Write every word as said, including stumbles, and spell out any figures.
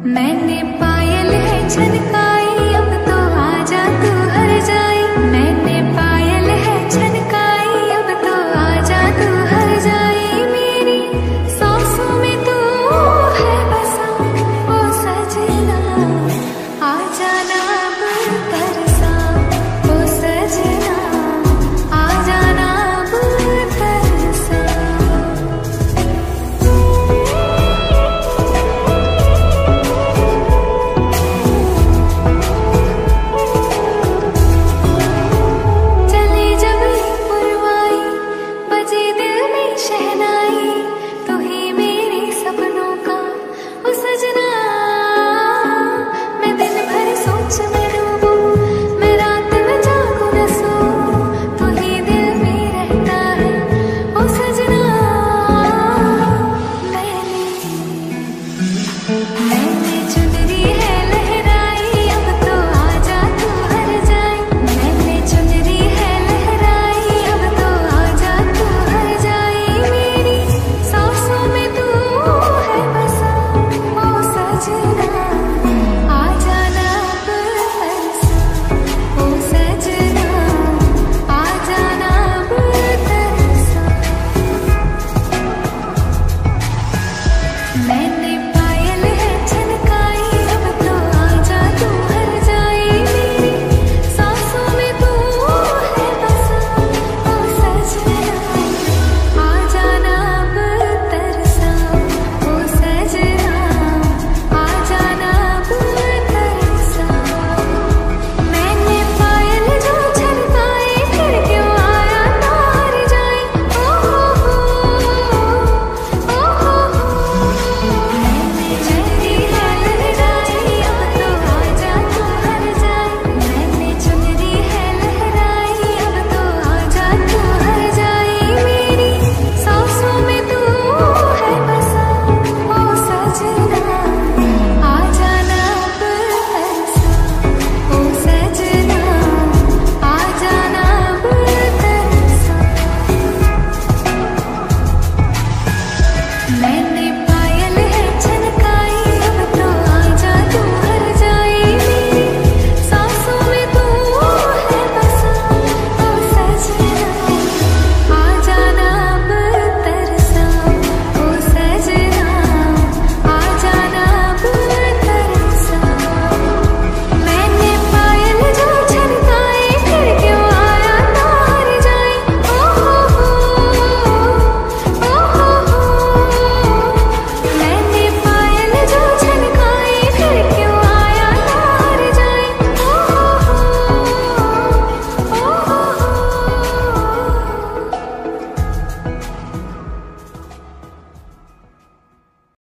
मैंने पायल है छनकाई, अब तो आजा तू हर जाए। मैंने पायल है छनकाई, अब तो आजा तू हर जाए। मेरी सांसों में तू है बसा ओ सजना, आ जाना अब तरसा ओ सजना, आ जाना अब तरसा। शहनाई तू ही मेरे सपनों का ओ सजना। मैं दिन भर सोच में डूबूं, मैं रात में जागूं न सोऊं, तू ही दिल में रहता है ओ सजना। मैंने मैंने